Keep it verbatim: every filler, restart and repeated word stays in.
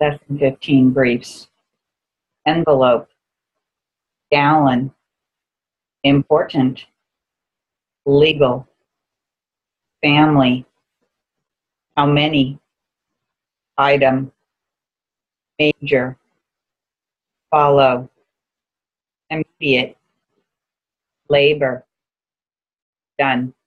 less than fifteen briefs. Envelope, gallon, important, legal, family, how many, item, major, follow, immediate, labor, done.